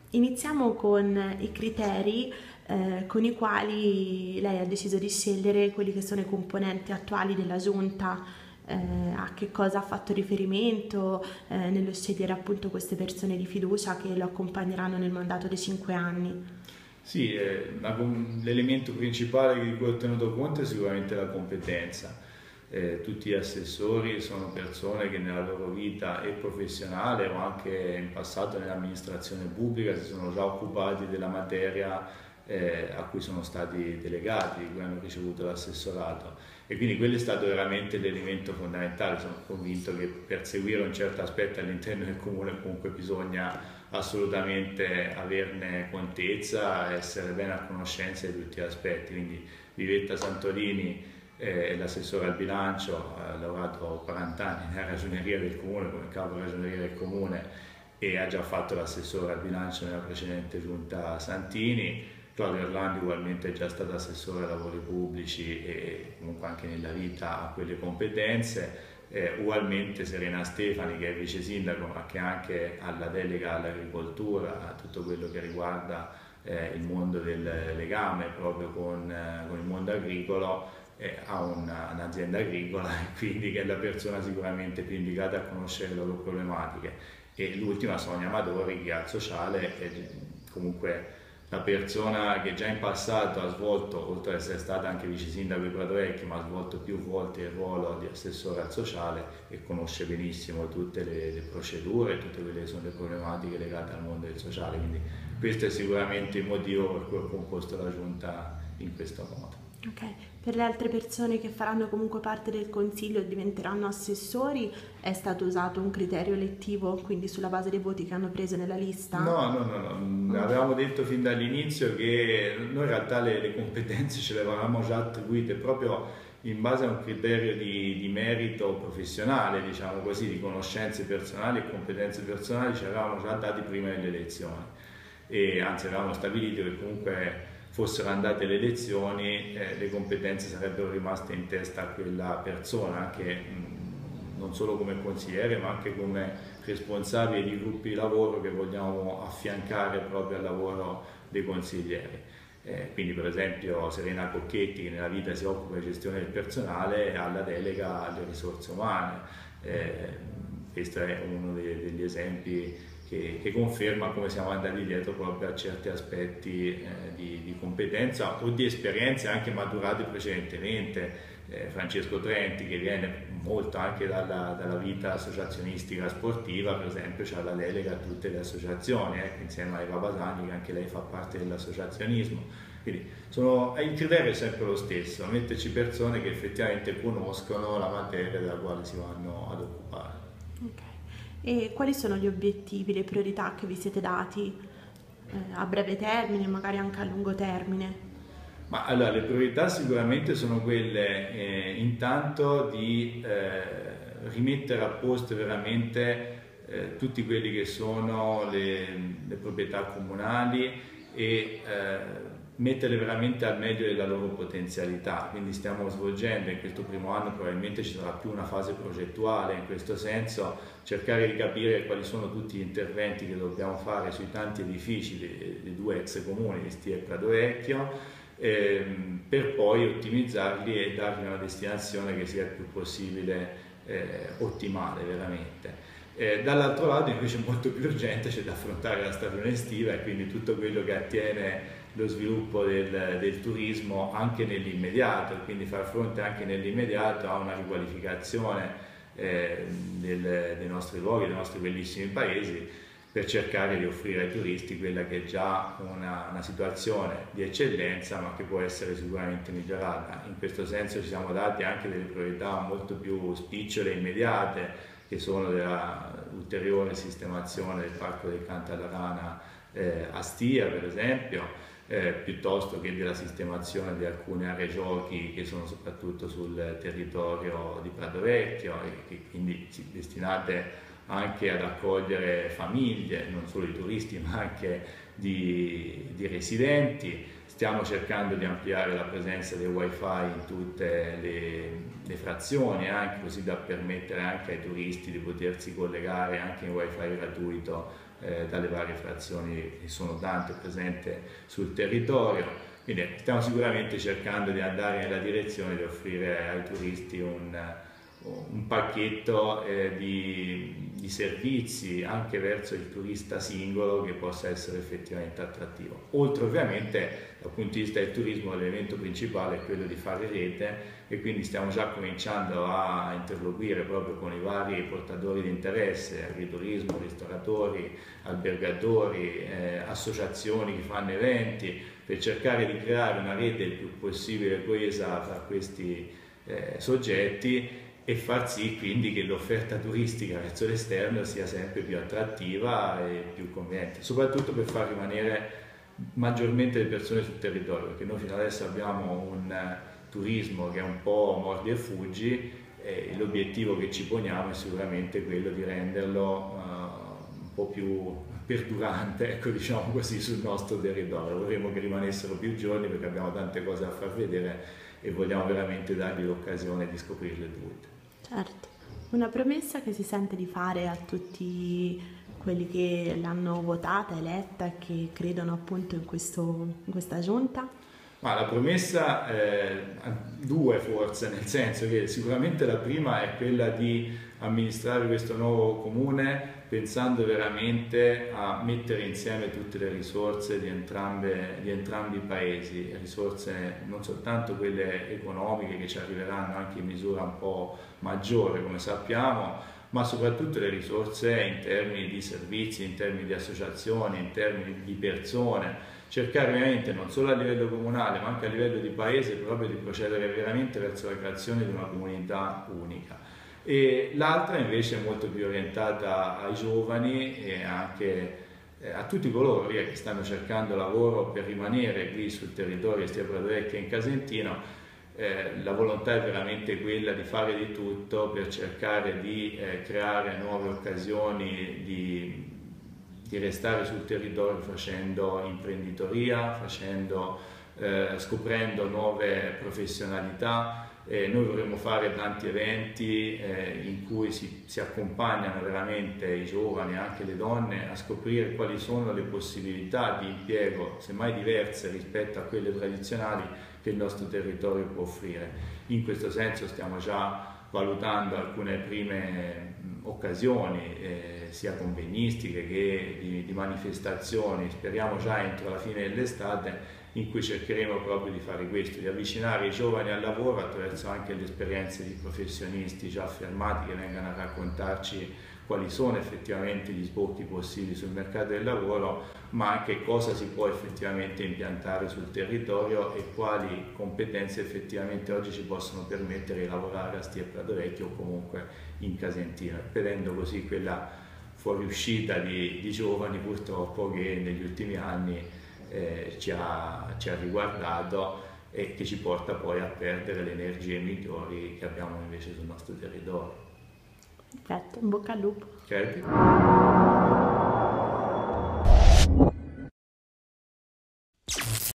Iniziamo con i criteri con i quali lei ha deciso di scegliere quelli che sono i componenti attuali della giunta, a che cosa ha fatto riferimento nello scegliere appunto queste persone di fiducia che lo accompagneranno nel mandato dei 5 anni. Sì, l'elemento principale di cui ho tenuto conto è sicuramente la competenza. Tutti gli assessori sono persone che nella loro vita e professionale o anche in passato nell'amministrazione pubblica si sono già occupati della materia a cui sono stati delegati, di cui hanno ricevuto l'assessorato, e quindi quello è stato veramente l'elemento fondamentale. Sono convinto che per seguire un certo aspetto all'interno del comune comunque bisogna assolutamente averne contezza, essere bene a conoscenza di tutti gli aspetti. Quindi Vivetta Santolini è l'assessore al bilancio, ha lavorato 40 anni nella ragioneria del comune come capo ragioneria del comune e ha già fatto l'assessore al bilancio nella precedente giunta Santini. Claudio Orlando ugualmente è già stato assessore ai lavori pubblici e comunque anche nella vita ha quelle competenze. Ugualmente Serena Stefani, che è vice sindaco ma che anche ha la delega all'agricoltura, a tutto quello che riguarda il mondo del legame proprio con il mondo agricolo, ha un'azienda agricola e quindi che è la persona sicuramente più indicata a conoscere le loro problematiche. E l'ultima, Sonia Amadori, che al sociale è comunque la persona che già in passato ha svolto, oltre ad essere stata anche vice sindaco di Prato Vecchio, ma ha svolto più volte il ruolo di assessore al sociale e conosce benissimo tutte le procedure, tutte quelle che sono le problematiche legate al mondo del sociale. Quindi questo è sicuramente il motivo per cui ho composto la giunta in questo modo. Ok, per le altre persone che faranno comunque parte del consiglio e diventeranno assessori è stato usato un criterio elettivo, quindi sulla base dei voti che hanno preso nella lista? No. Avevamo detto fin dall'inizio che noi in realtà le competenze ce le avevamo già attribuite proprio in base a un criterio di merito professionale, diciamo così, di conoscenze personali e competenze personali, ci avevamo già dati prima delle elezioni e anzi avevamo stabilito che comunque fossero andate le elezioni, le competenze sarebbero rimaste in testa a quella persona, anche non solo come consigliere ma anche come responsabile di gruppi di lavoro che vogliamo affiancare proprio al lavoro dei consiglieri. Quindi per esempio Serena Cocchetti, che nella vita si occupa di gestione del personale, ha la delega alle risorse umane. Questo è uno degli esempi che conferma come siamo andati dietro proprio a certi aspetti di competenza o di esperienze anche maturate precedentemente. Francesco Trenti, che viene molto anche dalla vita associazionistica sportiva, per esempio ha la delega a tutte le associazioni, insieme a Eva Basani, che anche lei fa parte dell'associazionismo. Quindi il criterio è sempre lo stesso, metterci persone che effettivamente conoscono la materia della quale si vanno ad occupare. Ok. E quali sono gli obiettivi, le priorità che vi siete dati a breve termine, magari anche a lungo termine? Ma allora, le priorità sicuramente sono quelle intanto di rimettere a posto veramente tutti quelli che sono le proprietà comunali e metterle veramente al meglio della loro potenzialità. Quindi stiamo svolgendo in questo primo anno, probabilmente ci sarà più una fase progettuale in questo senso, cercare di capire quali sono tutti gli interventi che dobbiamo fare sui tanti edifici dei due ex comuni di Stia e Prato Vecchio, per poi ottimizzarli e dargli una destinazione che sia il più possibile ottimale veramente. Dall'altro lato invece molto più urgente c'è da affrontare la stagione estiva e quindi tutto quello che attiene lo sviluppo del turismo anche nell'immediato, e quindi far fronte anche nell'immediato a una riqualificazione dei nostri luoghi, dei nostri bellissimi paesi, per cercare di offrire ai turisti quella che è già una situazione di eccellenza ma che può essere sicuramente migliorata. In questo senso ci siamo dati anche delle priorità molto più spicciole e immediate, che sono della ulteriore sistemazione del Parco del Cantalarana a Stia per esempio, piuttosto che della sistemazione di alcune aree giochi che sono soprattutto sul territorio di Prato Vecchio e che quindi destinate anche ad accogliere famiglie, non solo di turisti ma anche di residenti. Stiamo cercando di ampliare la presenza del wifi in tutte le frazioni, anche così da permettere anche ai turisti di potersi collegare anche in wifi gratuito dalle varie frazioni che sono tante presenti sul territorio. Quindi stiamo sicuramente cercando di andare nella direzione di offrire ai turisti un pacchetto di servizi anche verso il turista singolo che possa essere effettivamente attrattivo. Oltre ovviamente dal punto di vista del turismo l'elemento principale è quello di fare rete, e quindi stiamo già cominciando a interloquire proprio con i vari portatori di interesse, agriturismo, ristoratori, albergatori, associazioni che fanno eventi, per cercare di creare una rete il più possibile coesa tra questi soggetti, e far sì quindi che l'offerta turistica verso l'esterno sia sempre più attrattiva e più conveniente, soprattutto per far rimanere maggiormente le persone sul territorio, perché noi fino adesso abbiamo un turismo che è un po' mordi e fuggi, e l'obiettivo che ci poniamo è sicuramente quello di renderlo un po' più perdurante, ecco, diciamo così, sul nostro territorio. Vorremmo che rimanessero più giorni perché abbiamo tante cose da far vedere e vogliamo veramente dargli l'occasione di scoprirle tutte. Certo, una promessa che si sente di fare a tutti quelli che l'hanno votata, eletta e che credono appunto in questa giunta? Ma la promessa, due forse, nel senso che sicuramente la prima è quella di amministrare questo nuovo comune pensando veramente a mettere insieme tutte le risorse di entrambi i paesi, risorse non soltanto quelle economiche che ci arriveranno anche in misura un po' maggiore come sappiamo, ma soprattutto le risorse in termini di servizi, in termini di associazioni, in termini di persone. Cercare veramente non solo a livello comunale ma anche a livello di paese proprio di procedere veramente verso la creazione di una comunità unica. E l'altra invece è molto più orientata ai giovani e anche a tutti coloro che stanno cercando lavoro per rimanere qui sul territorio sia a Pradovecchia che in Casentino. La volontà è veramente quella di fare di tutto per cercare di creare nuove occasioni di restare sul territorio facendo imprenditoria, scoprendo nuove professionalità. Noi vorremmo fare tanti eventi in cui si accompagnano veramente i giovani e anche le donne a scoprire quali sono le possibilità di impiego, semmai diverse rispetto a quelle tradizionali, che il nostro territorio può offrire. In questo senso stiamo già valutando alcune prime occasioni, sia convegnistiche che di manifestazioni, speriamo già entro la fine dell'estate, in cui cercheremo proprio di fare questo, di avvicinare i giovani al lavoro attraverso anche le esperienze di professionisti già affermati che vengano a raccontarci quali sono effettivamente gli sbocchi possibili sul mercato del lavoro, ma anche cosa si può effettivamente impiantare sul territorio e quali competenze effettivamente oggi ci possono permettere di lavorare a Stia Pradovecchia o comunque in Casentino, impedendo così quella fuoriuscita di giovani purtroppo che negli ultimi anni ci ha riguardato e che ci porta poi a perdere le energie migliori che abbiamo invece sul nostro territorio. Perfetto, in bocca al lupo. Certo.